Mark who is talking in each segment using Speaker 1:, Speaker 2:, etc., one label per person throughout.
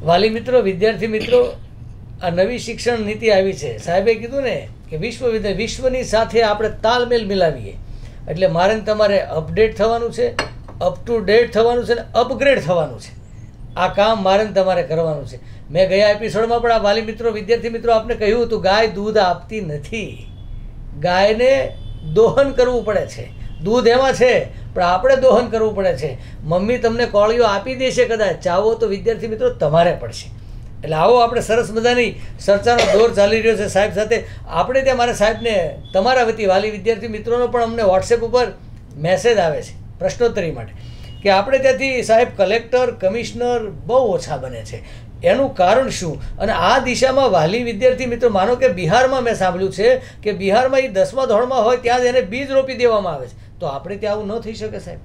Speaker 1: વાલી મિત્રો, વિદ્યાર્થી મિત્રો, આ નવી શિક્ષણ નીતિ આવી છે. સાહેબે કીધું ને કે વિશ્વની સાથે આપણે તાલમેલ મિલાવીએ. એટલે મારે તમારે અપડેટ થવાનું છે, અપ ટુ ડેટ થવાનું છે ને અપગ્રેડ થવાનું છે. આ કામ મારે તમારે કરવાનું છે. મેં ગયા એપિસોડમાં પણ આ વાલી મિત્રો, વિદ્યાર્થી મિત્રો આપને કહ્યું હતું, ગાય દૂધ આપતી નથી. ગાયને દોહન કરવું પડે છે. દૂધ એમાં છે પણ આપણે દોહન કરવું પડે છે. મમ્મી તમને કોળીઓ આપી દેશે કદાચ, ચાવો તો વિદ્યાર્થી મિત્રો તમારે પડશે. એટલે આવો આપણે સરસ મજાની ચર્ચાનો દોર ચાલી રહ્યો છે સાહેબ સાથે. આપણે ત્યાં મારા સાહેબને તમારા વતી વાલી વિદ્યાર્થી મિત્રોનો પણ અમને વોટ્સએપ ઉપર મેસેજ આવે છે પ્રશ્નોત્તરી માટે કે આપણે ત્યાંથી સાહેબ કલેક્ટર, કમિશનર બહુ ઓછા બને છે. એનું કારણ શું? અને આ દિશામાં વાલી વિદ્યાર્થી મિત્રો, માનો કે બિહારમાં મેં સાંભળ્યું છે કે બિહારમાં એ 10મા ધોરણમાં હોય ત્યાં જ એને બીજ રોપી દેવામાં આવે છે. તો આપણે ત્યાં આવું ન થઈ શકે સાહેબ?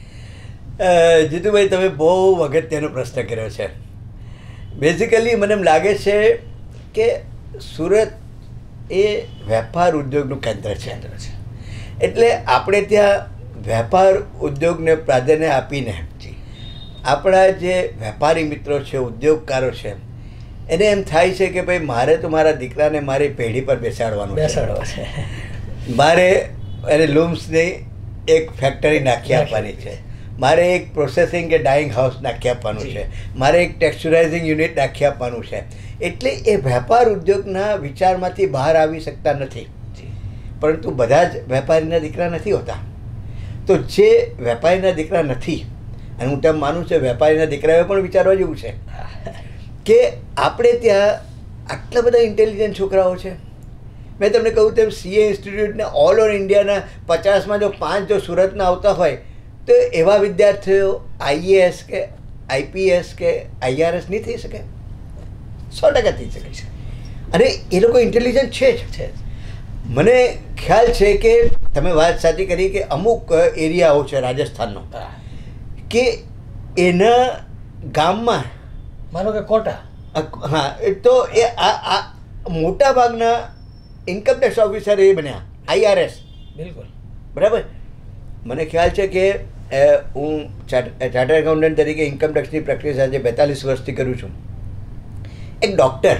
Speaker 2: જીતુભાઈ, તમે બહુ અગત્યનો પ્રશ્ન કર્યો છે. બેઝિકલી મને એમ લાગે છે કે સુરત એ વેપાર ઉદ્યોગનું કેન્દ્ર છે. એટલે આપણે ત્યાં વેપાર ઉદ્યોગને પ્રાધાન્ય આપીને આપણા જે વેપારી મિત્રો છે, ઉદ્યોગકારો છે, એને એમ થાય છે કે ભાઈ મારે તો મારા દીકરાને મારી પેઢી પર બેસાડવાનો છે, મારે એને લૂમ્સની એક ફેક્ટરી નાખી આપવાની છે, મારે એક પ્રોસેસિંગ કે ડાઇંગ હાઉસ નાખી આપવાનું છે, મારે એક ટેક્સચરાઇઝિંગ યુનિટ નાખી આપવાનું છે. એટલે એ વેપાર ઉદ્યોગના વિચારમાંથી બહાર આવી શકતા નથી. પરંતુ બધા જ વેપારીના દીકરા નથી હોતા. તો જે વેપારીના દીકરા નથી, અને હું તેમ માનું છું વેપારીના દીકરાએ પણ વિચારવા જેવું છે કે આપણે ત્યાં આટલા બધા ઇન્ટેલિજન્ટ છોકરાઓ છે. મેં તમને કહ્યું તેમ સીએ ઇન્સ્ટિટ્યૂટના ઓલ ઓવર ઇન્ડિયાના 50માં જો 5 જો સુરતના આવતા હોય તો એવા વિદ્યાર્થીઓ આઈએએસ કે આઈપીએસ કે આઈઆરએસ નહીં થઈ શકે. 100% થઈ શકે છે. અને એ લોકો ઇન્ટેલિજન્ટ છે જ. મને ખ્યાલ છે કે તમે વાત સાચી કરી કે અમુક એરિયાઓ છે રાજસ્થાનનો કે એના ગામમાં,
Speaker 1: માનો કે કોટા,
Speaker 2: હા, તો એ આ મોટા ભાગના ઇન્કમટેક્સ ઓફિસર એ બન્યા આઈઆરએસ.
Speaker 1: બિલકુલ
Speaker 2: બરાબર. મને ખ્યાલ છે કે હું ચાર્ટર્ડ એકાઉન્ટન્ટ તરીકે ઇન્કમટેક્સની પ્રેક્ટિસ આજે 42 વર્ષથી કરું છું. એક ડૉક્ટર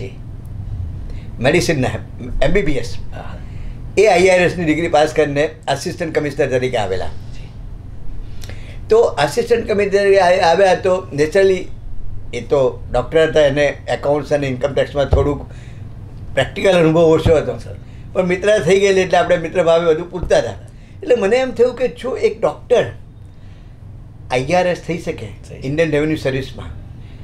Speaker 2: મેડિસિનના એમબીબીએસ, એ આઈઆરએસની ડિગ્રી પાસ કરીને આસિસ્ટન્ટ કમિશનર તરીકે આવેલા. તો આસિસ્ટન્ટ કમિશનર આવ્યા તો નેચરલી એ તો ડૉક્ટર હતા, એને એકાઉન્ટ્સ અને ઇન્કમટેક્સમાં થોડુંક પ્રેક્ટિકલ અનુભવ ઓછો હતો, પણ મિત્ર થઈ ગયેલી એટલે આપણે મિત્ર ભાવે બધું પૂછતા હતા. એટલે મને એમ થયું કે જો એક ડૉક્ટર આઈઆરએસ થઈ શકે ઇન્ડિયન રેવન્યુ સર્વિસમાં,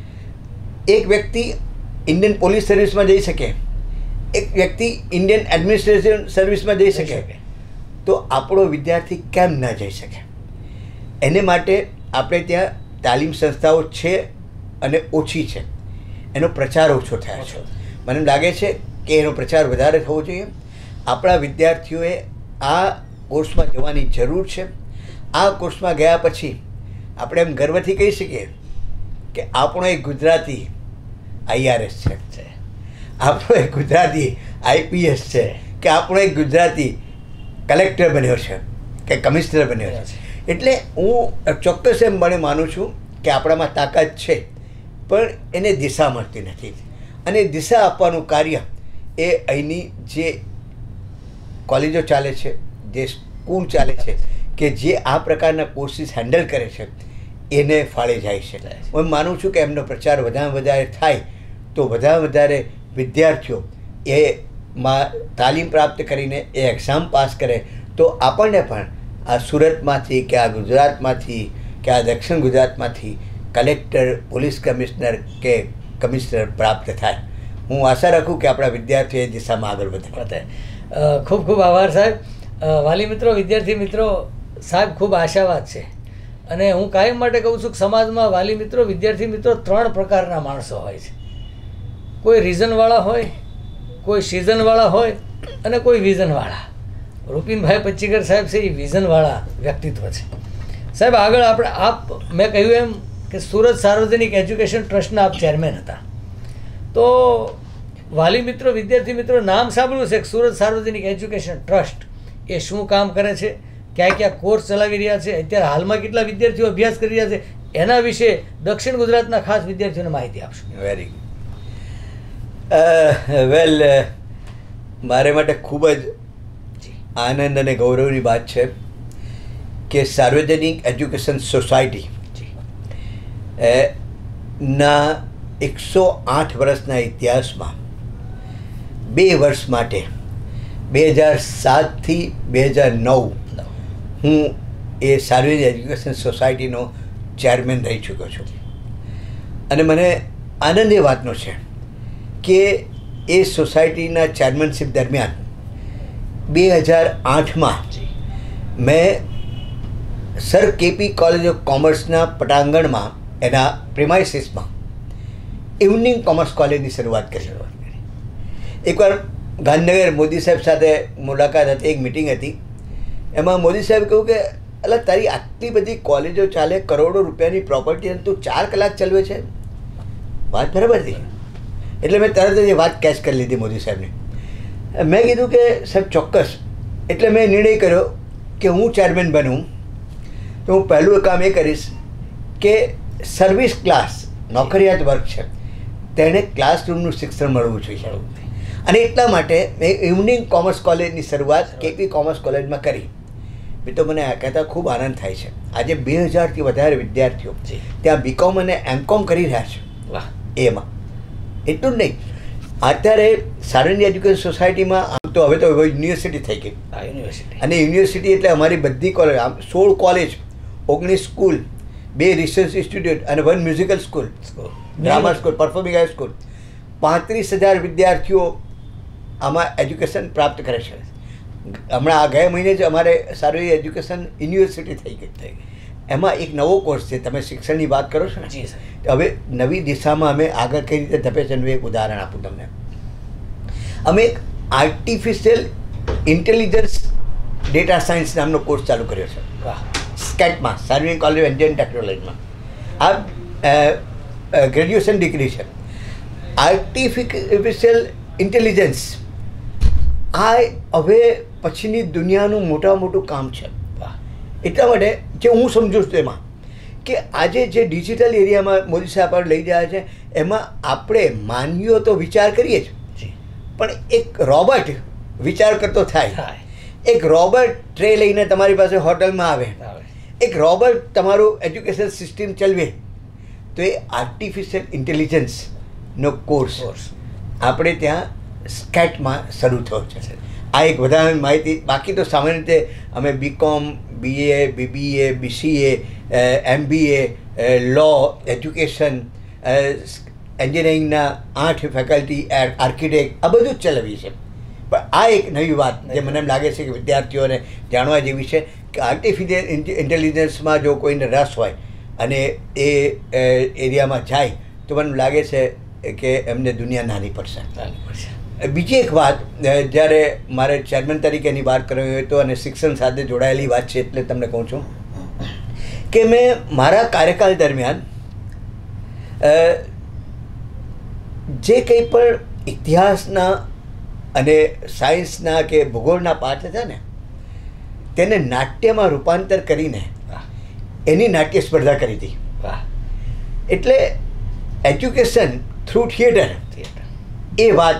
Speaker 2: એક વ્યક્તિ ઇન્ડિયન પોલીસ સર્વિસમાં જઈ શકે, એક વ્યક્તિ ઇન્ડિયન એડમિનિસ્ટ્રેશન સર્વિસમાં જઈ શકે, તો આપણો વિદ્યાર્થી કેમ ન જઈ શકે? એને માટે આપણે ત્યાં તાલીમ સંસ્થાઓ છે અને ઓછી છે, એનો પ્રચાર ઓછો થયો છે. મને લાગે છે કે એનો પ્રચાર વધારે થવો જોઈએ. આપણા વિદ્યાર્થીઓએ આ કોર્સમાં જવાની જરૂર છે. આ કોર્સમાં ગયા પછી આપણે એમ ગર્વથી કહી શકીએ કે આપણો એક ગુજરાતી આઈઆરએસ છે, આપણો એક ગુજરાતી આઈપીએસ છે, કે આપણો એક ગુજરાતી કલેક્ટર બન્યો છે કે કમિશનર બન્યો છે. એટલે હું ચોક્કસ એમ મને માનું છું કે આપણામાં તાકાત છે, પણ એને દિશા મળતી નથી. અને દિશા આપવાનું કાર્ય એ અહીંની જે કોલેજો ચાલે છે, જે સ્કૂલ ચાલે છે, કે જે આ પ્રકારના કોર્સિસ હેન્ડલ કરે છે, એને ફાળે જાય છે. હું માનું છું કે એમનો પ્રચાર વધારે વધારે થાય તો વધારે વિદ્યાર્થીઓ એમાં તાલીમ પ્રાપ્ત કરીને એ એક્ઝામ પાસ કરે તો આપણને પણ આ સુરતમાંથી કે આ ગુજરાતમાંથી કે આ દક્ષિણ ગુજરાતમાંથી કલેક્ટર, પોલીસ કમિશનર કે કમિશનર પ્રાપ્ત થાય. હું આશા રાખું કે આપણા વિદ્યાર્થીઓ એ દિશામાં આગળ વધે.
Speaker 1: ખૂબ ખૂબ આભાર સાહેબ. વાલી મિત્રો, વિદ્યાર્થી મિત્રો, સાહેબ ખૂબ આશાવાદ છે. અને હું કાયમ માટે કહું છું કે સમાજમાં વાલી મિત્રો, વિદ્યાર્થી મિત્રો 3 પ્રકારના માણસો હોય છે. કોઈ રીઝનવાળા હોય, કોઈ સિઝનવાળા હોય અને કોઈ વિઝનવાળા. રૂપિનભાઈ પચ્ચીકર સાહેબ છે એ વિઝનવાળા વ્યક્તિત્વ છે. સાહેબ આગળ આપણે મેં કહ્યું એમ કે સુરત સાર્વજનિક એજ્યુકેશન ટ્રસ્ટના આપ ચેરમેન હતા. તો વાલી મિત્રો, વિદ્યાર્થી મિત્રો, નામ સાંભળ્યું છે કે સુરત સાર્વજનિક એજ્યુકેશન ટ્રસ્ટ એ શું કામ કરે છે, ક્યાં ક્યાં કોર્સ ચલાવી રહ્યા છે, અત્યારે હાલમાં કેટલા વિદ્યાર્થીઓ અભ્યાસ કરી રહ્યા છે, એના વિશે દક્ષિણ ગુજરાતના ખાસ વિદ્યાર્થીઓને માહિતી આપશો.
Speaker 2: વેરી વેલ, મારે માટે ખૂબ જ આનંદ અને ગૌરવની વાત છે કે સાર્વજનિક એજ્યુકેશન સોસાયટી ના 108 વર્ષના ઇતિહાસમાં 2 વર્ષ માટે 2007 થી 2009 હું એ સાર્વજનિક એજ્યુકેશન સોસાયટીનો ચેરમેન રહી ચૂક્યો છું. અને મને આનંદ એ વાતનો છે કે એ સોસાયટીના ચેરમેનશીપ દરમિયાન 2008માં મેં સર કેપી કોલેજ ઓફ કોમર્સના પટાંગણમાં એના પ્રિમાઇસીસમાં ઇવનિંગ કોમર્સ કોલેજની શરૂઆત કરી. એકવાર ગાંધીનગર મોદી સાહેબ સાથે મુલાકાત હતી, એક મિટિંગ હતી. એમાં મોદી સાહેબ કહ્યું કે અલા તારી આટલી બધી કોલેજો ચાલે, કરોડો રૂપિયાની પ્રોપર્ટી, અને તું 4 કલાક ચલાવે છે. વાત બરાબર હતી. એટલે મેં તરત જ એ વાત કેચ કરી લીધી મોદી સાહેબને. મેં કીધું કે સાહેબ ચોક્કસ. એટલે મેં નિર્ણય કર્યો કે હું ચેરમેન બનું તો હું પહેલું કામ એ કરીશ કે સર્વિસ ક્લાસ, નોકરિયાત વર્ગ છે, તેણે ક્લાસરૂમનું શિક્ષણ મળવું જોઈએ. અને એટલા માટે મેં ઇવનિંગ કોમર્સ કોલેજની શરૂઆત કેપી કોમર્સ કોલેજમાં કરી. તો મને કહેતા ખૂબ આનંદ થાય છે. આજે 2000થી વધારે વિદ્યાર્થીઓ ત્યાં બીકોમ અને એમકોમ કરી રહ્યા છે. એમાં એટલું જ નહીં, અત્યારે સાર્વજનિક એજ્યુકેશન સોસાયટીમાં આમ તો હવે તો યુનિવર્સિટી થઈ ગઈ. અને યુનિવર્સિટી એટલે અમારી બધી કોલેજ, આમ 16 કોલેજ, 19 સ્કૂલ, 2 રિસર્ચ ઇન્સ્ટિટ્યૂટ અને 1 musical school, drama school, performing high school. 35,000 વિદ્યાર્થીઓ આમાં એજ્યુકેશન પ્રાપ્ત કરે છે. હમણાં આ ગયા મહિને જ અમારે સાર્વજનિક એજ્યુકેશન યુનિવર્સિટી થઈ ગઈ. એમાં એક નવો કોર્સ છે. તમે શિક્ષણની વાત કરો છો ને, હવે નવી દિશામાં અમે આગળ કઈ રીતે ધપે છે એનું એક ઉદાહરણ આપું તમને. અમે એક આર્ટિફિશિયલ ઇન્ટેલિજન્સ ડેટા સાયન્સ નામનો કોર્સ ચાલુ કર્યો છે સ્કેટમાં, સાર્વજનિક કોલેજ ઓફ એન્જિનિયરિંગ ટેકનોલોજીમાં. આ ગ્રેજ્યુએશન ડિગ્રી છે. આર્ટિફિશિયલ ઇન્ટેલિજન્સ આ હવે પછીની દુનિયાનું મોટામાં મોટું કામ છે. એટલા માટે જે હું સમજુ છું એમાં કે આજે જે ડિજિટલ એરિયામાં મોદી સાહેબ આપણે લઈ જાય છે, એમાં આપણે માનવીઓ તો વિચાર કરીએ જ, પણ એક રોબોટ વિચાર કરતો થાય. એક રોબોટ ટ્રે લઈને તમારી પાસે હોટલમાં આવે, એક રોબોટ તમારું એજ્યુકેશન સિસ્ટમ ચલાવે. તો એ આર્ટિફિશિયલ ઇન્ટેલિજન્સનો કોર્સ આપણે ત્યાં સ્કેટમાં શરૂ થયો છે. આ એક વધારાની માહિતી. બાકી તો સામાન્ય રીતે અમે BCom, BA, BBA, BCA, MBA, law, education, એન્જિનિયરિંગના 8 ફેકલ્ટી, આર્કિટેક્ટ, આ બધું જ ચલાવીએ છીએ. પણ આ એક નવી વાત જે મને એમ લાગે છે કે વિદ્યાર્થીઓને જાણવા જેવી છે કે આર્ટિફિશિયલ ઇન્ટેલિજન્સમાં જો કોઈને રસ હોય અને એ એરિયામાં જાય તો મને લાગે છે કે એમને દુનિયા નાની પડશે. બીજી એક વાત, જ્યારે મારે ચેરમેન તરીકેની વાત કરવી હોય તો અને શિક્ષણ સાથે જોડાયેલી વાત છે એટલે તમને કહું છું કે મેં મારા કાર્યકાળ દરમિયાન જે કંઈ પણ ઇતિહાસના અને સાયન્સના કે ભૂગોળના પાઠ હતા ને, તેને નાટ્યમાં રૂપાંતર કરીને એની નાટ્ય સ્પર્ધા કરી હતી. એટલે એજ્યુકેશન થ્રુ થિયેટર, એ વાત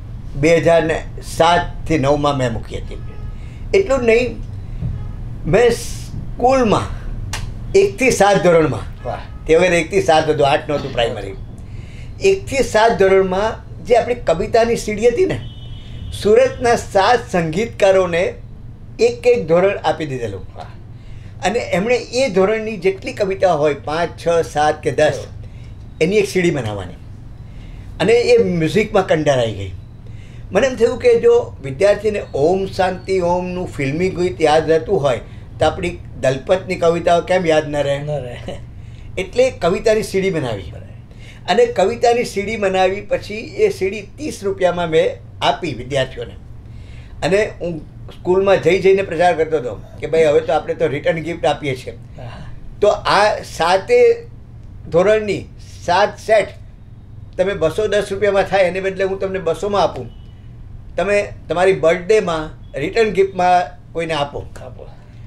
Speaker 2: 2007 થી 2009 મેં મૂકી હતી. એટલું જ નહીં, મેં સ્કૂલમાં 1 થી 7 ધોરણમાં, તે વખતે 1 થી 7 હતું, 8 નહોતું પ્રાઇમરી, 1 થી 7 ધોરણમાં જે આપણી કવિતાની સીડી હતી ને, સુરતના 7 સંગીતકારોને એક ધોરણ આપી દીધેલું. અને એમણે એ ધોરણની જેટલી કવિતા હોય, 5, 6, 7 કે 10, એની એક સીડી બનાવવાની. અને એ મ્યુઝિકમાં કંડારાઈ ગઈ. મને એમ થયું કે જો વિદ્યાર્થીને ઓમ શાંતિ ઓમનું ફિલ્મી ગીત યાદ રહેતું હોય તો આપણી દલપતની કવિતાઓ કેમ યાદ ન રહે? એટલે કવિતાની સીડી બનાવી. અને કવિતાની સીડી બનાવી પછી એ સીડી 30 રૂપિયામાં મેં આપી વિદ્યાર્થીઓને. અને હું સ્કૂલમાં જઈને પ્રચાર કરતો હતો કે ભાઈ હવે તો આપણે તો રિટર્ન ગિફ્ટ આપીએ છીએ. તો આ 7 ધોરણની 7 સેટ તમે 210 રૂપિયામાં થાય, એને બદલે હું તમને 200માં આપું. તમે તમારી બર્થડેમાં રિટર્ન ગિફ્ટમાં કોઈને આપો.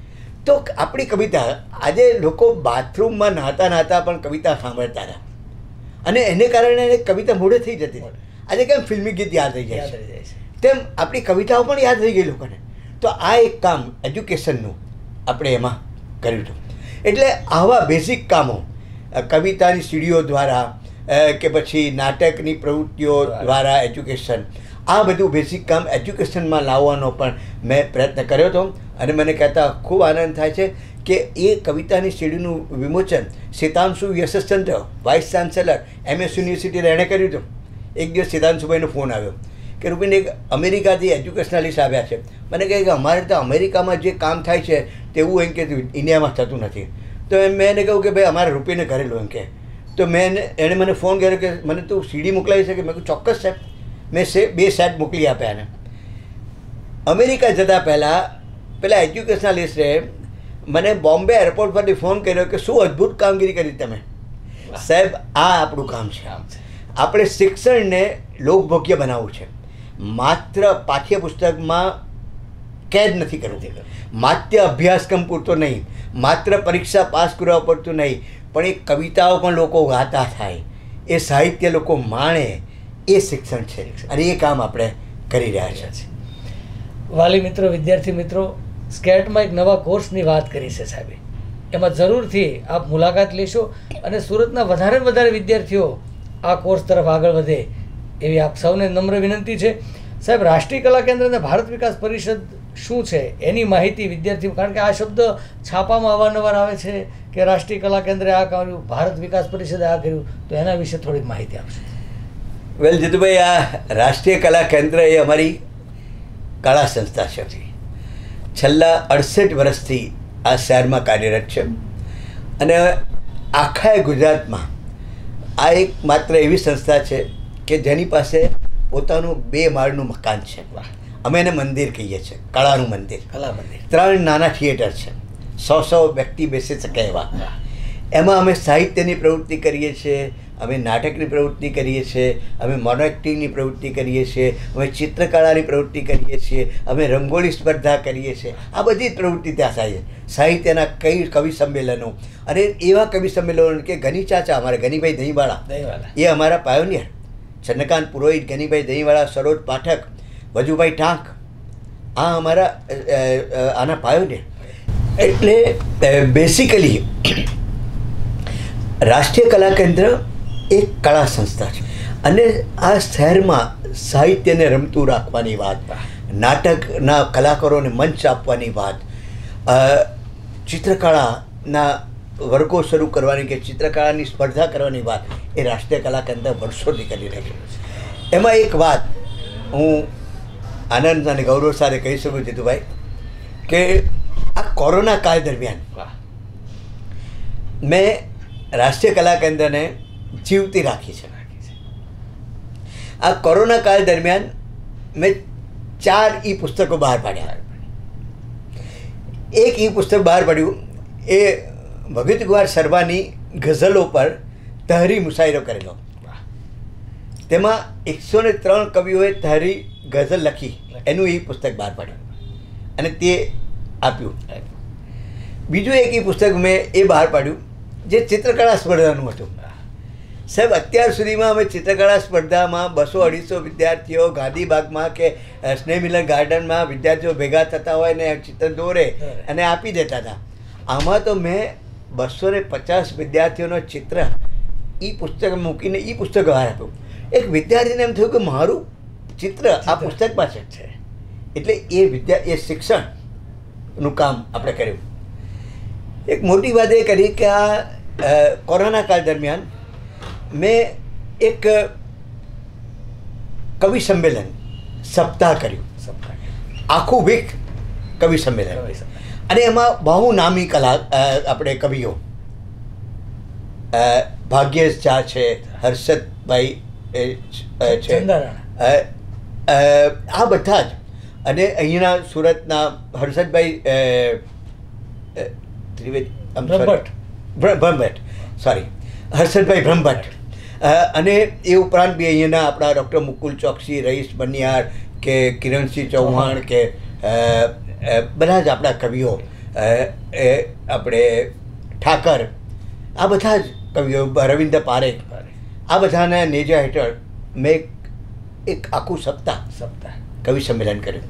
Speaker 2: તો આપણી કવિતા આજે લોકો બાથરૂમમાં નહાતા પણ કવિતા સાંભળતા હતા, અને એને કારણે એને કવિતા મોઢે થઈ જતી હતી. આજે કેમ ફિલ્મી ગીત યાદ રહી જાય છે, તેમ આપણી કવિતાઓ પણ યાદ રહી ગઈ લોકોને. તો આ એક કામ એજ્યુકેશનનું આપણે એમાં કર્યું હતું. એટલે આવા બેઝિક કામો કવિતાની સીડીઓ દ્વારા કે પછી નાટકની પ્રવૃત્તિઓ દ્વારા એજ્યુકેશન, આ બધું બેઝિક કામ એજ્યુકેશનમાં લાવવાનો પણ મેં પ્રયત્ન કર્યો હતો. અને મને કહેતા ખૂબ આનંદ થાય છે કે એ કવિતાની સીડીનું વિમોચન Sitanshu Yashaschandra, vice chancellor MS યુનિવર્સિટીને એણે કર્યું હતું. એક દિવસ સિતાંશુભાઈનો ફોન આવ્યો કે રૂપિન એક અમેરિકાથી એજ્યુકેશનલિસ્ટ આવ્યા છે, મને કહે કે અમારે તો અમેરિકામાં જે કામ થાય છે તેવું એમ કે ઇન્ડિયામાં થતું નથી. તો મેં એને કહ્યું કે ભાઈ અમારે રૂપિને કરેલું એમ કે. તો એણે મને ફોન કર્યો કે મને તું સીડી મોકલાવી શકે? મેં કહ્યું ચોક્કસ સાહેબ. મેં 2 સેટ મોકલી આપ્યા એને. અમેરિકા જતાં પહેલાં પેલા એજ્યુકેશનલિસ્ટે મને બોમ્બે એરપોર્ટ પરથી ફોન કર્યો કે શું અદ્ભુત કામગીરી કરી તમે સાહેબ. આ આપણું કામ છે. આપણે શિક્ષણને લોકભોગ્ય બનાવવું છે. માત્ર પાઠ્યપુસ્તકમાં કેદ નથી કરવું, માત્ર અભ્યાસક્રમ પૂરતો નહીં, માત્ર પરીક્ષા પાસ કરવા પડતું નહીં, પણ એ કવિતાઓ પણ લોકો ગાતા થાય, એ સાહિત્ય લોકો માણે, એ શિક્ષણ છે. અને એ કામ આપણે કરી રહ્યા છીએ.
Speaker 1: વાલી મિત્રો, વિદ્યાર્થી મિત્રો, સ્કેટમાં એક નવા કોર્સની વાત કરી છે સાહેબે. એમાં જરૂરથી આપ મુલાકાત લેશો અને સુરતના વધારે વધારે વિદ્યાર્થીઓ આ કોર્સ તરફ આગળ વધે એવી આપ સૌને નમ્ર વિનંતી છે. સાહેબ, રાષ્ટ્રીય કલા કેન્દ્ર અને ભારત વિકાસ પરિષદ શું છે એની માહિતી વિદ્યાર્થીઓ, કારણ કે આ શબ્દ છાપામાં અવારનવાર આવે છે કે રાષ્ટ્રીય કલા કેન્દ્રે આ કર્યું, ભારત વિકાસ પરિષદે આ કર્યું, તો એના વિશે થોડીક માહિતી આપશો.
Speaker 2: વેલ જીતુભાઈ, આ રાષ્ટ્રીય કલા કેન્દ્ર એ અમારી કળા સંસ્થા છે. છેલ્લા 68 વર્ષથી આ શહેરમાં કાર્યરત છે અને આખા ગુજરાતમાં આ એક માત્ર એવી સંસ્થા છે કે જેની પાસે પોતાનું 2 માળનું મકાન છે. અમે એને મંદિર કહીએ છીએ, કળાનું મંદિર. 3 નાના થિયેટર છે, 100 વ્યક્તિ બેસી શકે એવા. એમાં અમે સાહિત્યની પ્રવૃત્તિ કરીએ છીએ, અમે નાટકની પ્રવૃત્તિ કરીએ છીએ, અમે મોનો એક્ટિંગની પ્રવૃત્તિ કરીએ છીએ, અમે ચિત્રકળાની પ્રવૃત્તિ કરીએ છીએ, અમે રંગોળી સ્પર્ધા કરીએ છીએ. આ બધી જ પ્રવૃત્તિ ત્યાં થાય છે. સાહિત્યના કવિ સંમેલનો, અને એવા કવિ સંમેલનો કે ગની ચાચા, અમારે ગનીભાઈ દહીંવાળા, એ અમારા પાયોનિયર. ચંદ્રકાંત પુરોહિત, ગનીભાઈ દહીંવાળા, સરોજ પાઠક, વજુભાઈ ટાંક, આ અમારા આના પાયોનિયર. એટલે બેસિકલી રાષ્ટ્રીય કલા કેન્દ્ર એક કળા સંસ્થા છે અને આ શહેરમાં સાહિત્યને રમતું રાખવાની વાત, નાટકના કલાકારોને મંચ આપવાની વાત, ચિત્રકળાના વર્ગો શરૂ કરવાની કે ચિત્રકળાની સ્પર્ધા કરવાની વાત એ રાષ્ટ્રીય કલા કેન્દ્ર વર્ષોથી કરી રહ્યું છે. એમાં એક વાત હું આનંદ અને ગૌરવ સાથે કહી શકું જીતુભાઈ કે આ કોરોના કાળ દરમિયાન મેં રાષ્ટ્રીય કલા કેન્દ્રને જીવતી રાખી છે. આ કોરોના કાળ દરમિયાન મેં 4 ઈ-પુસ્તકો બહાર પાડ્યા. એક ઈ-પુસ્તક બહાર પાડ્યું એ ભગત કુમાર શર્માની ગઝલો પર તહરી મુશાયરો કરેલો. તેમાં 103 કવિઓએ તહરી ગઝલ લખી, એનું ઈ-પુસ્તક બહાર પાડ્યું અને તે આપ્યું. બીજું એક ઈ-પુસ્તક મેં એ બહાર પાડ્યું જે ચિત્રકળા સ્પર્ધાનું હતું. સાહેબ, અત્યાર સુધીમાં અમે ચિત્રકળા સ્પર્ધામાં 200-250 વિદ્યાર્થીઓ ગાંધીબાગમાં કે સ્નેહમિલન ગાર્ડનમાં વિદ્યાર્થીઓ ભેગા થતા હોય ને ચિત્ર દોરે અને આપી દેતા હતા. આમાં તો મેં 250 વિદ્યાર્થીઓનો ચિત્ર ઈ-પુસ્તક મૂકીને ઈ-પુસ્તક બહાર આપ્યું. એક વિદ્યાર્થીને એમ થયું કે મારું ચિત્ર આ પુસ્તકમાં છે. એટલે એ શિક્ષણનું કામ આપણે કર્યું. એક મોટી વાત એ કરી કે આ કોરોના કાળ દરમિયાન મેં એક કવિ સંમેલન સપ્તાહ કર્યું, આખું વીક કવિ સંમેલન. અને એમાં બહુ નામી આપણે કવિઓ, ભાગ્યેશ ઝા છે, હર્ષદભાઈ છે, આ બધા જ, અને અહીંના સુરતના હર્ષદભાઈ બ્રહ્મભટ્ટ, સોરી, હર્ષદભાઈ બ્રહ્મભટ્ટ, અને એ ઉપરાંત બી અહીંયાના આપણા ડૉક્ટર મુકુલ ચોકસી, રઈસ બનિયાર કે કિરણસિંહ ચૌહાણ કે બધા જ આપણા કવિઓ, આપણે ઠાકર, આ બધા જ કવિઓ, રવિન્દ્ર પારેખ, આ બધાના નેજા હેઠળ મેં એક આખું સપ્તાહ કવિ સંમેલન કર્યું.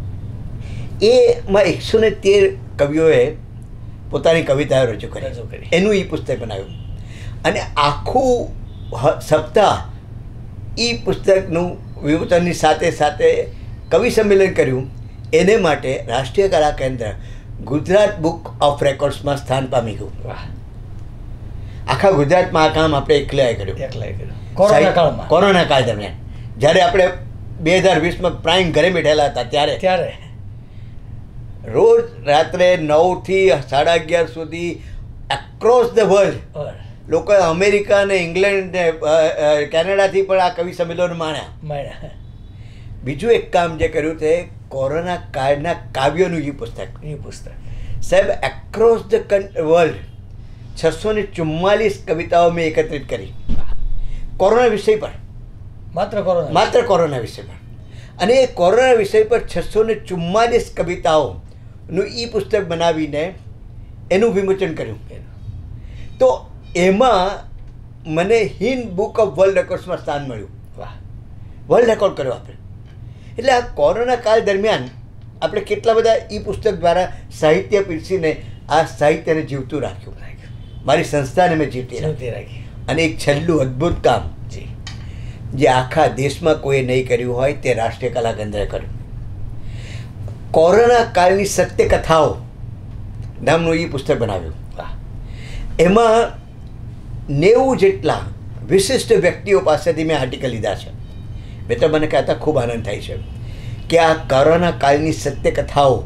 Speaker 2: એમાં 113 કવિઓએ પોતાની કવિતાઓ રજૂ કરી, એનું એ પુસ્તક બનાવ્યું. અને આખું સપ્તાહ એ પુસ્તકનું વિમોચનની સાથે સાથે કવિ સંમેલન કર્યું. એને માટે રાષ્ટ્રીય કલા કેન્દ્ર ગુજરાત બુક ઓફ રેકોર્ડ્સમાં સ્થાન પામી ગયું. આખા ગુજરાતમાં આ કામ આપણે એકલાએ કર્યું. કોરોના કાળ દરમિયાન જ્યારે આપણે 2020માં પ્રાઇમ ઘરે બેઠેલા હતા ત્યારે રોજ રાત્રે 9 થી 11:30 સુધી એક્રોસ ધ વર્લ્ડ લોકો અમેરિકા ને ઇંગ્લેન્ડ ને કેનેડાથી પણ આ કવિ સંમેલન માણ્યા. બીજું એક કામ જે કર્યું તે કોરોના કાળના કાવ્યોનું એ પુસ્તક સાહેબ એક્રોસ ધ વર્લ્ડ 644 કવિતાઓ મેં એકત્રિત કરી કોરોના વિષય પર, માત્ર કોરોના વિષય પર. અને એ કોરોના વિષય પર 644 કવિતાઓનું એ પુસ્તક બનાવીને એનું વિમોચન કર્યું. તો એમાં મને હિન્દ બુક ઓફ વર્લ્ડ રેકોર્ડ્સમાં સ્થાન મળ્યું. વર્લ્ડ રેકોર્ડ કર્યો આપણે. એટલે આ કોરોના કાળ દરમિયાન આપણે કેટલા બધા એ પુસ્તક દ્વારા સાહિત્ય પીરસીને આ સાહિત્યને જીવતું રાખ્યું. મારી સંસ્થાને મેં જીવતી રાખી. અને એક છેલ્લું અદ્ભુત કામ જે આખા દેશમાં કોઈએ નહીં કર્યું હોય તે રાષ્ટ્રીય કલા કેન્દ્રએ કર્યું. કોરોના કાળની સત્ય કથાઓ નામનું એ પુસ્તક બનાવ્યું. એમાં 90 જેટલા વિશિષ્ટ વ્યક્તિઓ પાસેથી મેં આર્ટિકલ લીધા છે. મેં તો મને કહેતા ખૂબ આનંદ થાય છે કે આ કોરોના કાળની સત્ય કથાઓ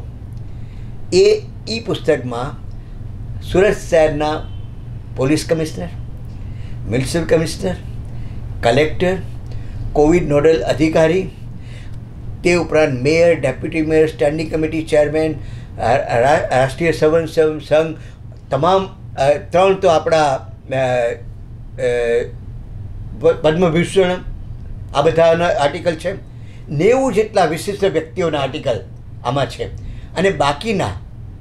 Speaker 2: એ પુસ્તકમાં સુરત શહેરના police commissioner, municipal commissioner, collector, covid nodal અધિકારી, તે ઉપરાંત mayor, deputy mayor, standing committee chairman, રાષ્ટ્રીય સંઘ, તમામ 3 તો આપણા પદ્મભૂષણ, આ બધાના આર્ટિકલ છે. 90 જેટલા વિશિષ્ટ વ્યક્તિઓના આર્ટિકલ આમાં છે. અને બાકીના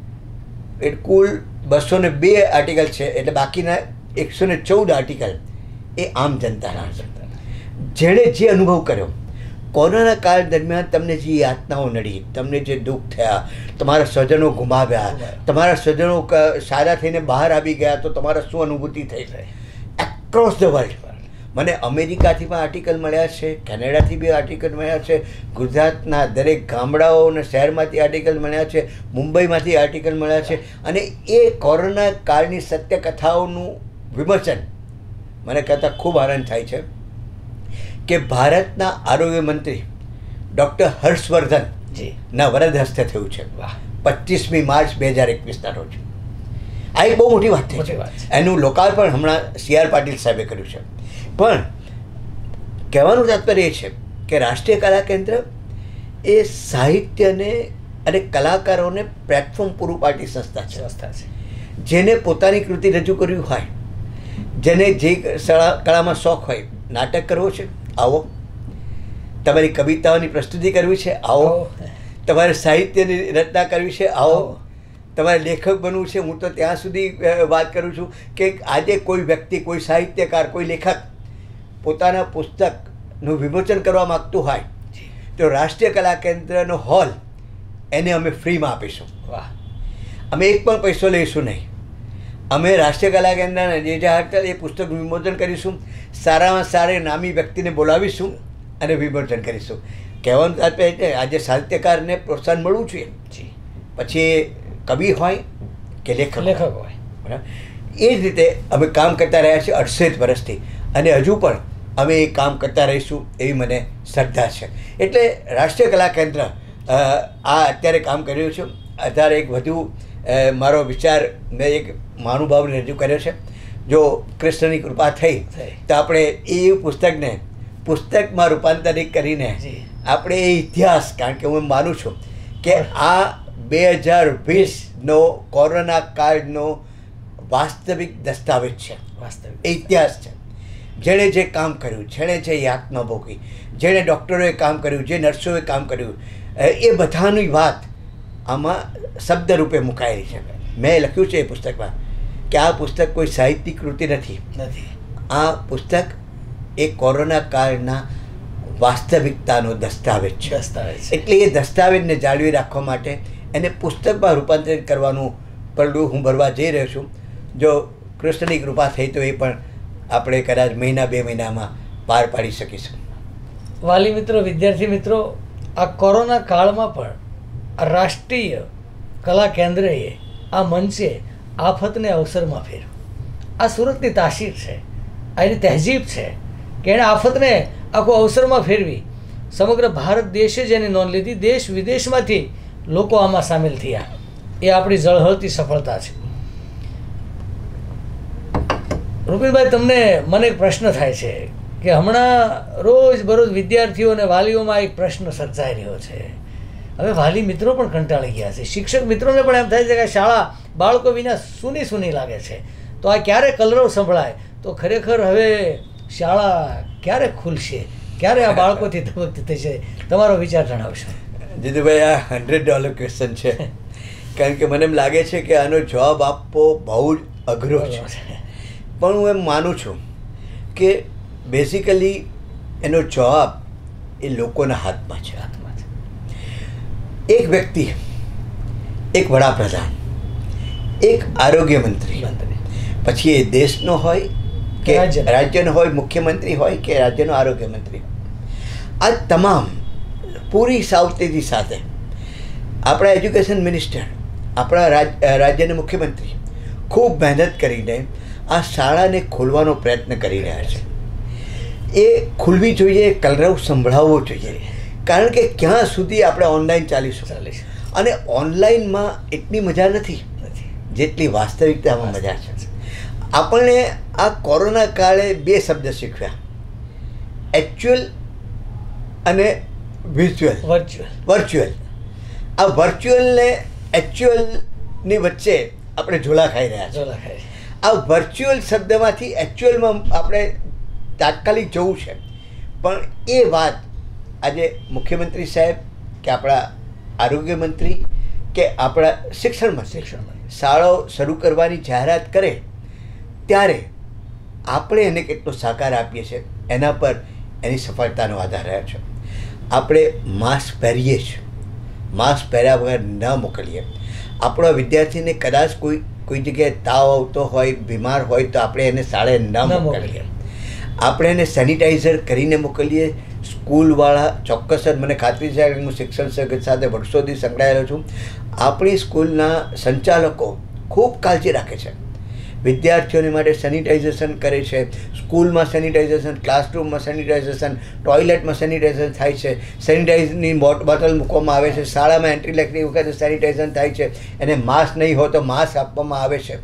Speaker 2: કુલ 202 આર્ટિકલ છે. એટલે બાકીના 114 આર્ટિકલ એ આમ જનતાના, જેણે જે અનુભવ કર્યો કોરોના કાળ દરમિયાન, તમને જે યાતનાઓ નડી, તમને જે દુઃખ થયા, તમારા સ્વજનો ગુમાવ્યા, તમારા સ્વજનો સારા થઈને બહાર આવી ગયા તો તમારા શું અનુભૂતિ થઈ એક્રોસ ધ વર્લ્ડ. મને અમેરિકાથી પણ આર્ટિકલ મળ્યા છે, કેનેડાથી બી આર્ટિકલ મળ્યા છે, ગુજરાતના દરેક ગામડાઓ અને શહેરમાંથી આર્ટિકલ મળ્યા છે, મુંબઈમાંથી આર્ટિકલ મળ્યા છે. અને એ કોરોના કાળની સત્ય કથાઓનું વિમોચન મને કહેતા ખૂબ આનંદ થાય છે કે ભારતના આરોગ્ય મંત્રી ડૉક્ટર હર્ષવર્ધન ના વરદ હસ્તે થયું છે 25મી માર્ચ 2021ના રોજ. આ એક બહુ મોટી વાત છે. એનું લોકાર્પણ હમણાં CR પાટીલ સાહેબે કર્યું છે. પણ કહેવાનું તાત્પર્ય એ છે કે રાષ્ટ્રીય કલા કેન્દ્ર એ સાહિત્યને અને કલાકારોને પ્લેટફોર્મ પૂરું પાડતી સંસ્થા છે. જેને પોતાની કૃતિ રજૂ કર્યું હોય, જેને જે કળામાં શોખ હોય, નાટક કરવો છે આવો, તમારી કવિતાઓની પ્રસ્તુતિ કરવી છે આવો, તમારે સાહિત્યની રચના કરવી છે આવો, તમારે લેખક બનવું છે. હું તો ત્યાં સુધી વાત કરું છું કે આજે કોઈ વ્યક્તિ, કોઈ સાહિત્યકાર, કોઈ લેખક પોતાના પુસ્તકનું વિમોચન કરવા માગતું હોય તો રાષ્ટ્રીય કલા કેન્દ્રનો હોલ એને અમે ફ્રીમાં આપીશું. અમે એક પણ પૈસો લઈશું નહીં. અમે રાષ્ટ્રીય કલા કેન્દ્રના નેજા હેઠળ એ પુસ્તકનું વિમોચન કરીશું. સારામાં સારી નામી વ્યક્તિને બોલાવીશું અને વિમોચન કરીશું. કહેવાનું તાત્પર્ય આજે સાહિત્યકારને પ્રોત્સાહન મળવું જોઈએ, પછી કવિ હોય કે લેખક હોય. બરાબર. એ જ રીતે અમે કામ કરતા રહ્યા છીએ 68 વર્ષથી, અને હજુ પણ અમે એ કામ કરતા રહીશું એવી મને શ્રદ્ધા છે. એટલે રાષ્ટ્રીય કલા કેન્દ્ર આ અત્યારે કામ કરી રહ્યું છું. અત્યારે એક વધુ મારો વિચાર મેં એક મહાનુભાવને રજૂ કર્યો છે. જો કૃષ્ણની કૃપા થઈ તો આપણે એ પુસ્તકને પુસ્તકમાં રૂપાંતરિત કરીને આપણે એ ઇતિહાસ, કારણ કે હું માનું છું કે આ 2020નો કોરોના કાળનો વાસ્તવિક દસ્તાવેજ છે, એ ઇતિહાસ છે. જેણે જે કામ કર્યું, જેણે જે યાતના ભોગવી, જેણે ડૉક્ટરોએ કામ કર્યું, જે નર્સોએ કામ કર્યું, એ બધાની વાત આમાં શબ્દ રૂપે મુકાયેલી છે. મેં લખ્યું છે એ પુસ્તકમાં કે આ પુસ્તક કોઈ સાહિત્યિક કૃતિ નથી. આ પુસ્તક એ કોરોના કાળના વાસ્તવિકતાનો દસ્તાવેજ છે. એટલે એ દસ્તાવેજને જાળવી રાખવા માટે એને પુસ્તકમાં રૂપાંતરિત કરવાનું પગલું હું ભરવા જઈ રહ્યો છું. જો કૃષ્ણની કૃપા થઈ તો એ પણ આપણે કદાચ મહિના 2 મહિનામાં પાર પાડી શકીશું.
Speaker 1: વાલી મિત્રો, વિદ્યાર્થી મિત્રો, આ કોરોના કાળમાં પણ આ રાષ્ટ્રીય કલા કેન્દ્રએ આ મંચે આફતને અવસરમાં ફેરવ્યું. આ સુરતની તાસીર છે, આ એની તહેજીબ છે કે એણે આફતને આખો અવસરમાં ફેરવી. સમગ્ર ભારત દેશે જ એની નોંધ લીધી. દેશ વિદેશમાંથી લોકો આમાં સામેલ થયા. એ આપણી ઝળહળતી સફળતા છે. રૂપિનભાઈ, મને એક પ્રશ્ન થાય છે કે હમણાં રોજ બરોજ વિદ્યાર્થીઓ અને વાલીઓમાં એક પ્રશ્ન સર્જાઈ રહ્યો છે. હવે વાલી મિત્રો પણ કંટાળી ગયા છે, શિક્ષક મિત્રોને પણ એમ થાય છે કે શાળા બાળકો વિના સૂની લાગે છે. તો આ ક્યારે કલરવ સંભળાય તો ખરેખર હવે શાળા ક્યારે ખુલશે, ક્યારે આ બાળકોથી ધબકતી થશે? તમારો વિચાર જણાવશો.
Speaker 2: જીતુભાઈ, આ $100 ક્વેશ્ચન છે. કારણ કે મને એમ લાગે છે કે આનો જવાબ આપવો બહુ જ અઘરો છે. પણ હું એમ માનું છું કે બેઝિકલી એનો જવાબ એ લોકોના હાથમાં છે. એક વ્યક્તિ, એક વડાપ્રધાન, એક આરોગ્ય મંત્રી, પછી એ દેશનો હોય કે રાજ્યનો હોય, મુખ્યમંત્રી હોય કે રાજ્યનો આરોગ્ય મંત્રી, આ તમામ પૂરી સાવચેતી સાથે આપણા એજ્યુકેશન મિનિસ્ટર, આપણા રાજ્યના મુખ્યમંત્રી ખૂબ મહેનત કરીને આ શાળાને ખોલવાનો પ્રયત્ન કરી રહ્યા છે. એ ખુલવી જોઈએ, કલરવ સંભળાવવો જોઈએ. કારણ કે ક્યાં સુધી આપણે ઓનલાઈન ચાલીશું, અને ઓનલાઈનમાં એટલી મજા નથી જેટલી વાસ્તવિકતામાં મજા છે. આપણને આ કોરોના કાળે 2 શબ્દ શીખવ્યા, એક્ચ્યુઅલ અને વર્ચ્યુઅલ. આ વર્ચ્યુઅલ ને એક્ચ્યુઅલની વચ્ચે આપણે ઝોલા ખાઈ રહ્યા છીએ. આ વર્ચ્યુઅલ શબ્દમાંથી એક્ચ્યુઅલમાં આપણે તાત્કાલિક જવું છે. પણ એ વાત આજે મુખ્યમંત્રી સાહેબ કે આપણા આરોગ્ય મંત્રી કે આપણા શિક્ષણ શાળાઓ શરૂ કરવાની જાહેરાત કરે ત્યારે આપણે એને કેટલો સહકાર આપીએ છીએ એના પર એની સફળતાનો આધાર રહ્યો છે. આપણે માસ્ક પહેરીએ છીએ, માસ્ક પહેર્યા વગર ન મોકલીએ. આપણા વિદ્યાર્થીને કદાચ કોઈ જગ્યાએ તાવ આવતો હોય, બીમાર હોય તો આપણે એને શાળાએ ન મોકલીએ. આપણે એને સેનિટાઈઝર કરીને મોકલીએ. સ્કૂલવાળા ચોક્કસ જ, મને ખાતરી છે કે હું શિક્ષણ સંઘ સાથે વર્ષોથી સંકળાયેલો છું, આપણી સ્કૂલના સંચાલકો ખૂબ કાળજી રાખે છે. વિદ્યાર્થીઓને માટે સેનિટાઇઝેશન કરે છે. સ્કૂલમાં સેનિટાઇઝેશન, ક્લાસરૂમમાં સેનિટાઇઝેશન, ટોયલેટમાં સેનિટાઇઝેશન થાય છે. સેનિટાઇઝની બોટલ મૂકવામાં આવે છે. શાળામાં એન્ટ્રી લખતી વખતે સેનિટાઇઝેશન થાય છે. એને માસ્ક નહીં હોય તો માસ્ક આપવામાં આવે છે.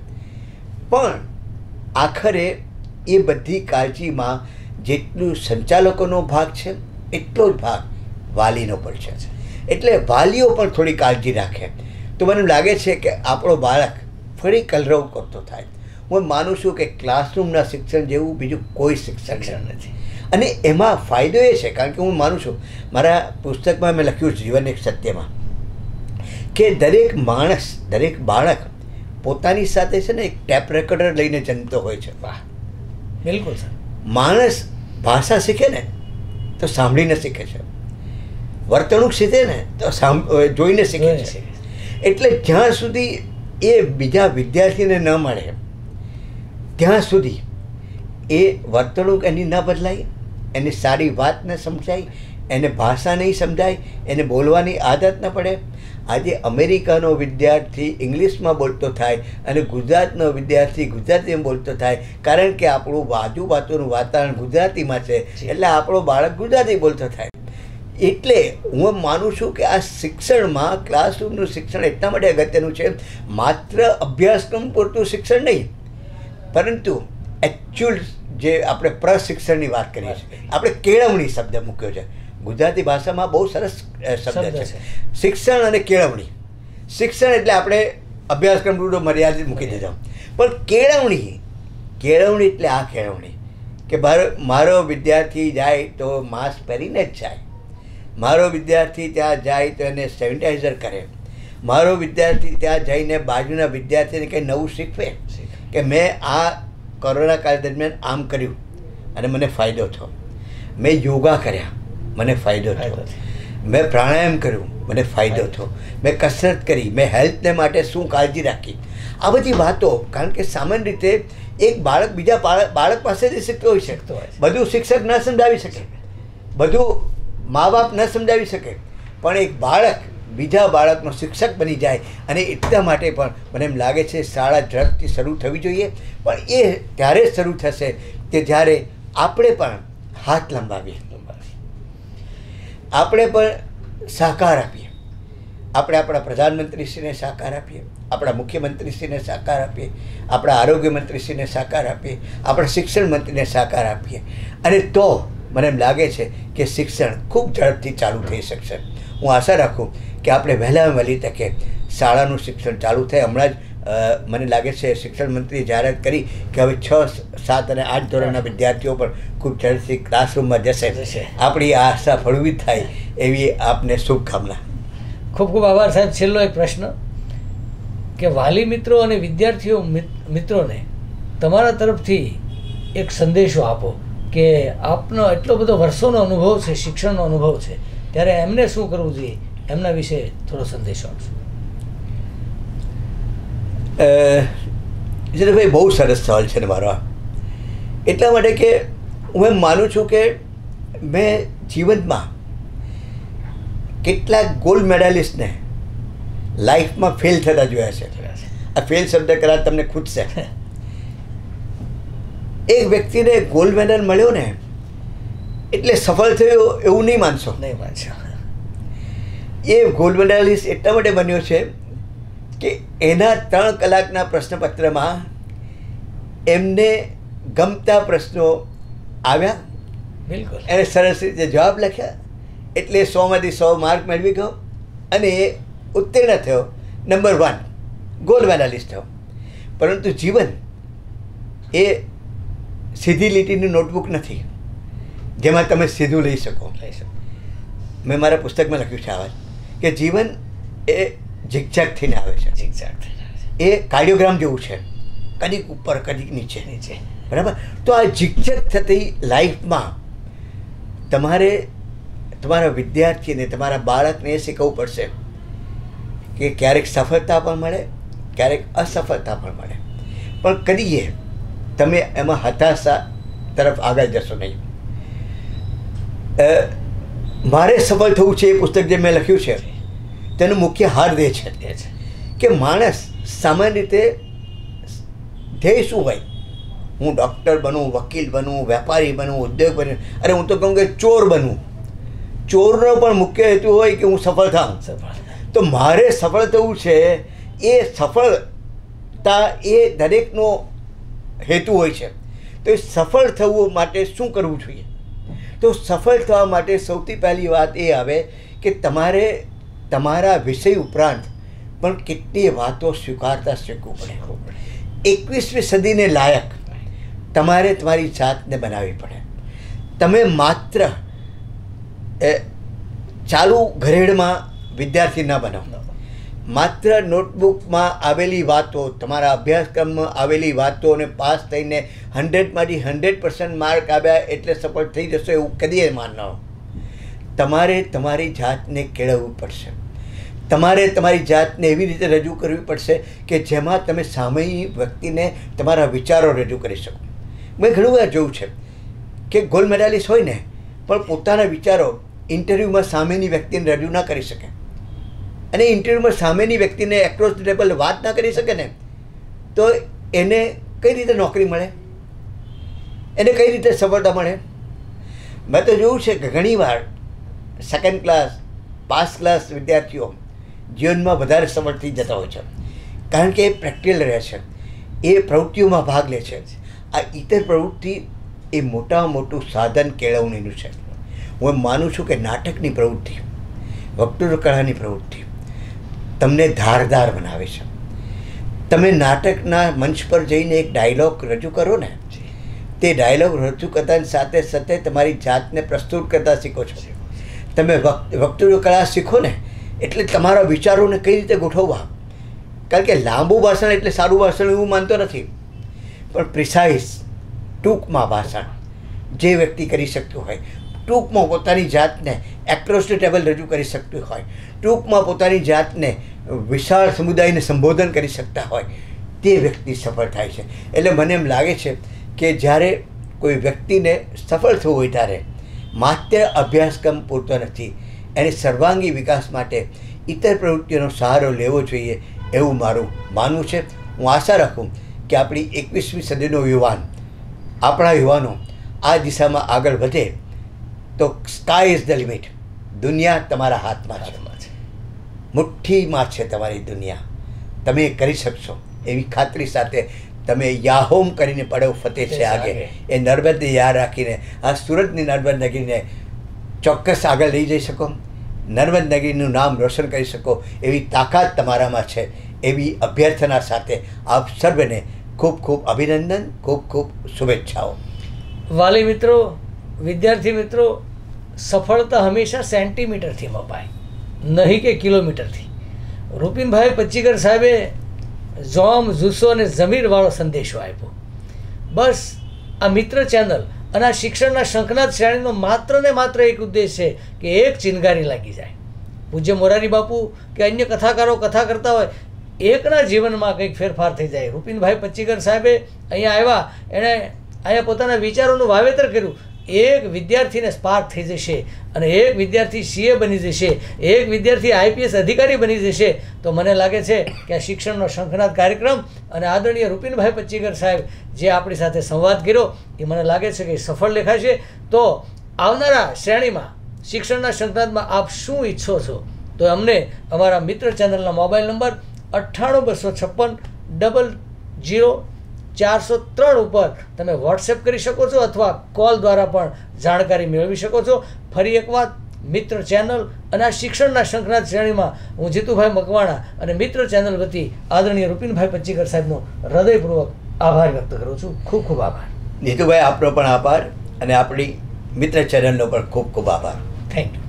Speaker 2: પણ આખરે એ બધી કાળજીમાં જેટલું સંચાલકોનો ભાગ છે એટલો જ ભાગ વાલીનો પણ છે. એટલે વાલીઓ પણ થોડી કાળજી રાખે તો મને લાગે છે કે આપણો બાળક ફરી કલરવ કરતો થાય. હું માનું છું કે ક્લાસરૂમના શિક્ષણ જેવું બીજું કોઈ શિક્ષણ નથી. અને એમાં ફાયદો એ છે, કારણ કે હું માનું છું, મારા પુસ્તકમાં મેં લખ્યું જીવન એક સત્યમાં, કે દરેક માણસ, દરેક બાળક પોતાની સાથે છે ને એક ટેપ રેકોર્ડર લઈને જન્મતો હોય છે.
Speaker 1: વાહ, બિલકુલ સર.
Speaker 2: માણસ ભાષા શીખે ને તો સાંભળીને શીખે છે, વર્તણૂક શીખે ને તો જોઈને શીખે છે. એટલે જ્યાં સુધી એ બીજા વિદ્યાર્થીને ન મળે ત્યાં સુધી એ વર્તણૂક એની ન બદલાય, એની સારી વાત ન સમજાય, એને ભાષા નહીં સમજાય, એને બોલવાની આદત ન પડે. આજે અમેરિકાનો વિદ્યાર્થી ઇંગ્લિશમાં બોલતો થાય અને ગુજરાતનો વિદ્યાર્થી ગુજરાતીમાં બોલતો થાય, કારણ કે આપણું આજુબાજુનું વાતાવરણ ગુજરાતીમાં છે, એટલે આપણો બાળક ગુજરાતી બોલતો થાય. એટલે હું માનું છું કે આ શિક્ષણમાં ક્લાસરૂમનું શિક્ષણ એટલા માટે અગત્યનું છે, માત્ર અભ્યાસક્રમ પૂરતું શિક્ષણ નહીં, પરંતુ એકચ્યુઅલ જે આપણે પ્રશિક્ષણની વાત કરીએ છીએ, આપણે કેળવણી શબ્દ મૂક્યો છે. ગુજરાતી ભાષામાં બહુ સરસ શબ્દ છે, શિક્ષણ અને કેળવણી. શિક્ષણ એટલે આપણે અભ્યાસક્રમ પૂરતો મર્યાદિત મૂકી દીધો, પણ કેળવણી એટલે આ કેળવણી કે મારો વિદ્યાર્થી જાય તો માસ્ક પહેરીને જ જાય, મારો વિદ્યાર્થી ત્યાં જાય તો એને સેનિટાઈઝર કરે, મારો વિદ્યાર્થી ત્યાં જઈને બાજુના વિદ્યાર્થીને કંઈ નવું શીખવે કે મેં આ કોરોના કાળ દરમિયાન આમ કર્યું અને મને ફાયદો થયો, મેં યોગા કર્યા મને ફાયદો થયો, મેં પ્રાણાયામ કર્યું મને ફાયદો થયો, મેં કસરત કરી, મેં હેલ્થને માટે શું કાળજી રાખી, આ બધી વાતો. કારણ કે સામાન્ય રીતે એક બાળક બીજા બાળક પાસેથી શીખતો હોય છે. બધું શિક્ષક ન સમજાવી શકે, બધું મા બાપ ન સમજાવી શકે, પણ એક બાળક બીજા બાળકનો શિક્ષક બની જાય. અને એટલા માટે પણ મને એમ લાગે છે શાળા ઝડપથી શરૂ થવી જોઈએ, પણ એ ત્યારે જ શરૂ થશે કે જ્યારે આપણે પણ હાથ લંબાવીએ, આપણે પણ સહકાર આપીએ, આપણે આપણા પ્રધાનમંત્રીશ્રીને સહકાર આપીએ, આપણા મુખ્યમંત્રીશ્રીને સહકાર આપીએ, આપણા આરોગ્ય મંત્રીશ્રીને સહકાર આપીએ, આપણા શિક્ષણ મંત્રીને સહકાર આપીએ. અને તો મને એમ લાગે છે કે શિક્ષણ ખૂબ ઝડપથી ચાલુ થઈ શકશે. હું આશા રાખું કે આપણે વહેલામાં વહેલી તકે શાળાનું શિક્ષણ ચાલુ થાય. હમણાં જ મને લાગે છે શિક્ષણ મંત્રીએ જાહેરાત કરી કે હવે 6, 7 અને 8 ધોરણના વિદ્યાર્થીઓ પણ ખૂબ ઝડપથી ક્લાસરૂમમાં જશે. આપણી આ આશા ફળવી થાય એવી આપને શુભકામના.
Speaker 1: ખૂબ ખૂબ આભાર સાહેબ. છેલ્લો એક પ્રશ્ન કે વાલી મિત્રો અને વિદ્યાર્થીઓ મિત્રોને તમારા તરફથી એક સંદેશો આપો કે આપનો એટલો બધો વર્ષોનો અનુભવ છે, શિક્ષણનો અનુભવ છે, ત્યારે એમને શું કરવું જોઈએ એમના વિશે થોડો સંદેશો આપશો.
Speaker 2: ભાઈ બહુ સરસ સવાલ છે ને મારો આ. એટલા માટે કે હું એમ માનું છું કે મેં જીવનમાં કેટલાક ગોલ્ડ મેડાલિસ્ટને લાઈફમાં ફેલ થતા જોયા છે. આ ફેલ શબ્દ કદાચ તમને ખૂટશે. એક વ્યક્તિને ગોલ્ડ મેડલ મળ્યો ને એટલે સફળ થયો એવું નહીં માનશો. એ ગોલ્ડ મેડાલિસ્ટ એટલા માટે બન્યો છે કે એના 3 કલાકના પ્રશ્નપત્રમાં એમને ગમતા પ્રશ્નો આવ્યા,
Speaker 1: બિલકુલ
Speaker 2: એને સરસ રીતે જવાબ લખ્યા, એટલે 100માંથી 100 માર્ક મેળવી ગયો અને એ ઉત્તીર્ણ થયો, નંબર 1 ગોલ્ડ મેડાલિસ્ટ થયો. પરંતુ જીવન એ સીધી લીટીની નોટબુક નથી જેમાં તમે સીધું લઈ શકો. મેં મારા પુસ્તકમાં લખ્યું છે આ વાત કે જીવન એ ઝિગઝેગ થઈને આવે છે. એ કાર્ડિયોગ્રામ જેવું છે, કદીક ઉપર કદીક નીચે. બરાબર. તો આ ઝિગઝેગ થતી લાઈફમાં તમારે તમારા વિદ્યાર્થીને, તમારા બાળકને એ શીખવવું પડશે કે ક્યારેક સફળતા પણ મળે, ક્યારેક અસફળતા પણ મળે, પણ કદીએ તમે એમાં હતાશા તરફ આગળ જશો નહીં. મારે સફળ થવું છે એ પુસ્તક જે મેં લખ્યું છે તેનું મુખ્ય હાર્દ એ છે કે માણસ સામાન્ય રીતે ધ્યેય શું હોય? હું ડૉક્ટર બનું, વકીલ બનું, વેપારી બનું, ઉદ્યોગ બનું, અરે હું તો કહું કે ચોર બનું. ચોરનો પણ મુખ્ય હેતુ હોય કે હું સફળ થાઉં. તો મારે સફળ થવું છે, એ સફળતા એ દરેકનો હેતુ હોય છે. તો એ સફળ થવું માટે શું કરવું જોઈએ? તો સફળ થવા માટે સૌથી પહેલી વાત એ આવે કે તમારે તમારા વિષય ઉપરાંત પણ કેટલીય વાતો સ્વીકારતા શીખવું પડે. 21મી સદીને લાયક તમારે તમારી જાતને બનાવવી પડે. તમે માત્ર ચાલુ ઘરેડમાં વિદ્યાર્થી ન બનો, માત્ર નોટબુકમાં આવેલી વાતો, તમારા અભ્યાસક્રમમાં આવેલી વાતોને પાસ થઈને 100માંથી 100% માર્ક આવ્યા એટલે સફળ થઈ જશો એવું કદીએ માનવો. તમારે તમારી જાતને કેળવવું પડશે. તમારે તમારી જાતને એવી રીતે રજૂ કરવી પડશે કે જેમાં તમે સામેની વ્યક્તિને તમારા વિચારો રજૂ કરી શકો. મેં ઘણું વાર જોયું છે કે ગોલ્ડ મેડાલિસ્ટ હોય ને પણ પોતાના વિચારો ઇન્ટરવ્યૂમાં સામેની વ્યક્તિને રજૂ ના કરી શકે, અને ઇન્ટરવ્યૂમાં સામેની વ્યક્તિને એક્રોસ ધ ટેબલ વાત ના કરી શકે ને તો એને કઈ રીતે નોકરી મળે, એને કઈ રીતે સફળતા મળે? મેં તો જોયું છે કે ઘણીવાર 2nd ક્લાસ, પાસ ક્લાસ વિદ્યાર્થીઓ જીવનમાં વધારે સફળ થઈ જતા હોય છે, કારણ કે એ પ્રેક્ટિકલ રહે છે, એ પ્રવૃત્તિઓમાં ભાગ લે છે. આ ઇતર પ્રવૃત્તિ એ મોટામાં મોટું સાધન કેળવણીનું છે. હું એમ માનું છું કે નાટકની પ્રવૃત્તિ, વક્તૃત્વ કળાની પ્રવૃત્તિ તમને ધારદાર બનાવે છે. તમે નાટકના મંચ પર જઈને એક ડાયલોગ રજૂ કરો ને, તે ડાયલોગ રજૂ કરતાની સાથે સાથે તમારી જાતને પ્રસ્તુત કરતા શીખો છો. તમે વક્તૃત્વ કળા શીખો ને એટલે તમારા વિચારોને કઈ રીતે ગોઠવવા. કારણ કે લાંબુ ભાષણ એટલે સારું ભાષણ એવું માનતો નથી, પણ પ્રિસાઇઝ ટૂંકમાં ભાષણ જે વ્યક્તિ કરી શકતું હોય, ટૂંકમાં પોતાની જાતને એક્રોસ ધ ટેબલ રજૂ કરી શકતું હોય, ટૂંકમાં પોતાની જાતને વિશાળ સમુદાયને સંબોધન કરી શકતા હોય, તે વ્યક્તિ સફળ થાય છે. એટલે મને એમ લાગે છે કે જ્યારે કોઈ વ્યક્તિને સફળ થવું હોય ત્યારે માત્ર અભ્યાસક્રમ પૂરતો નથી, એને સર્વાંગી વિકાસ માટે ઇતર પ્રવૃત્તિઓનો સહારો લેવો જોઈએ એવું મારું માનવું છે. હું આશા રાખું કે આપણી 21મી સદીનો યુવાન, આપણા યુવાનો આ દિશામાં આગળ વધે તો સ્કાય ઇઝ ધ લિમિટ. દુનિયા તમારા હાથમાં છે, મુઠ્ઠીમાં છે તમારી દુનિયા. તમે કરી શકશો એવી ખાતરી સાથે તમે યાહોમ કરીને પડો ફતેહ છે આગે એ નર્મદને યાદ રાખીને આ સુરતની નર્મદ નગરીને ચોક્કસ આગળ લઈ જઈ શકો, નર્મદ નગરીનું નામ રોશન કરી શકો એવી તાકાત તમારામાં છે. એવી અભ્યર્થના સાથે આપ સર્વને ખૂબ ખૂબ અભિનંદન, ખૂબ ખૂબ શુભેચ્છાઓ.
Speaker 1: વાલી મિત્રો, વિદ્યાર્થી મિત્રો, સફળતા હંમેશા સેન્ટીમીટરથી મપાય, નહીં કે કિલોમીટરથી. રૂપિનભાઈ પચ્ચીકર સાહેબે જોમ, જુસ્સો અને જમીરવાળો સંદેશો આપ્યો. બસ આ મિત્ર ચેનલ અને આ શિક્ષણના શંખનાદ શ્રેણીનો માત્ર ને માત્ર એક ઉદ્દેશ છે કે એક ચિનગારી લાગી જાય. પૂજ્ય મોરારી બાપુ કે અન્ય કથાકારો કથા કરતા હોય, એકના જીવનમાં કંઈક ફેરફાર થઈ જાય. રૂપિનભાઈ પચ્ચીકર સાહેબે અહીંયા આવ્યા, એણે અહીંયા પોતાના વિચારોનું વાવેતર કર્યું. એક વિદ્યાર્થીને સ્પાર્ક થઈ જશે અને એક વિદ્યાર્થી CA બની જશે, એક વિદ્યાર્થી IPS અધિકારી બની જશે. તો મને લાગે છે કે આ શિક્ષણનો શંખનાદ કાર્યક્રમ અને આદરણીય રૂપિનભાઈ પચ્ચીકર સાહેબ જે આપણી સાથે સંવાદ કર્યો એ મને લાગે છે કે સફળ દેખાશે. તો આવનારા શ્રેણીમાં શિક્ષણના શંખનાદમાં આપ શું ઈચ્છો છો તો અમને અમારા મિત્ર ચેનલના મોબાઈલ નંબર 9826500403 ઉપર તમે વોટ્સએપ કરી શકો છો અથવા કોલ દ્વારા પણ જાણકારી મેળવી શકો છો. ફરી એક વાત, મિત્ર ચેનલ અને આ શિક્ષણના શંખનાદ શ્રેણીમાં હું જીતુભાઈ મકવાણા અને મિત્ર ચેનલ વતી આદરણીય રૂપિનભાઈ પચ્ચીકર સાહેબનો હૃદયપૂર્વક આભાર વ્યક્ત કરું છું. ખૂબ ખૂબ આભાર.
Speaker 2: જીતુભાઈ, આપનો પણ આભાર અને આપણી મિત્ર ચેનલનો પણ ખૂબ ખૂબ આભાર.
Speaker 1: Thank you.